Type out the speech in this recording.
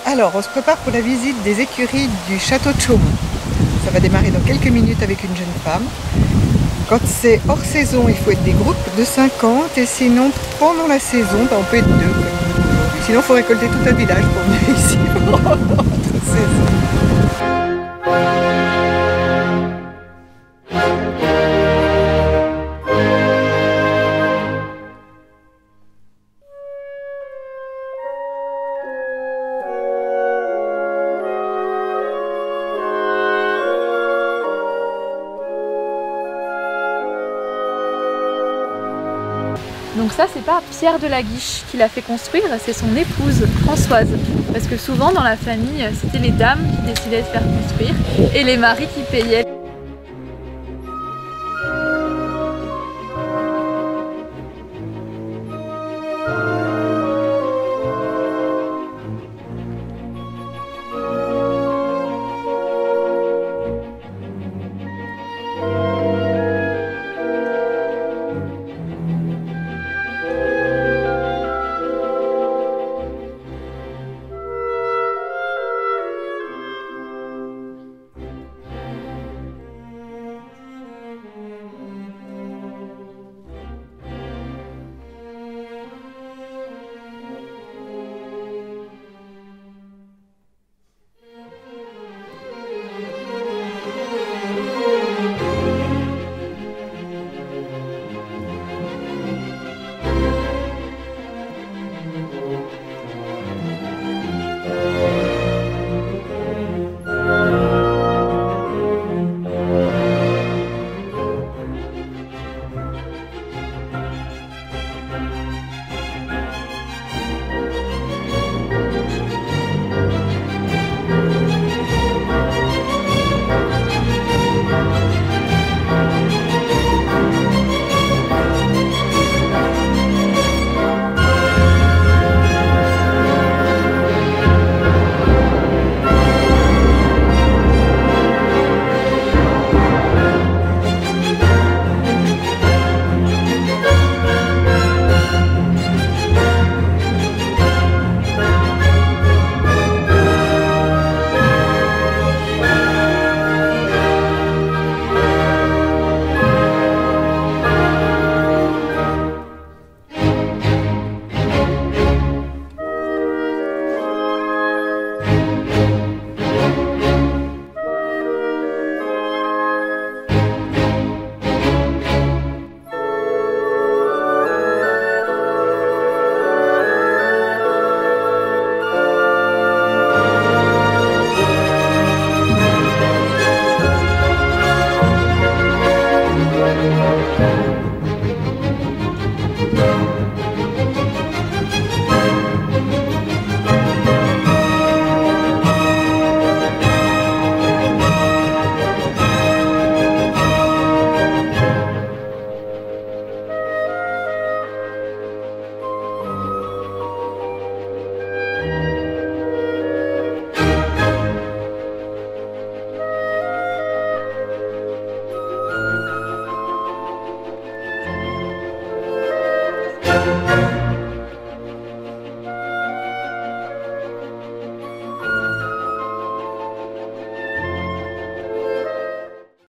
Alors, on se prépare pour la visite des écuries du château de Chaumont. Ça va démarrer dans quelques minutes avec une jeune femme. Quand c'est hors saison, il faut être des groupes de 50 et sinon, pendant la saison, on peut être deux. Sinon, il faut récolter tout un village pour venir ici pendant toute saison. Donc ça, c'est pas Pierre de la Guiche qui l'a fait construire, c'est son épouse Françoise. Parce que souvent dans la famille, c'était les dames qui décidaient de faire construire et les maris qui payaient.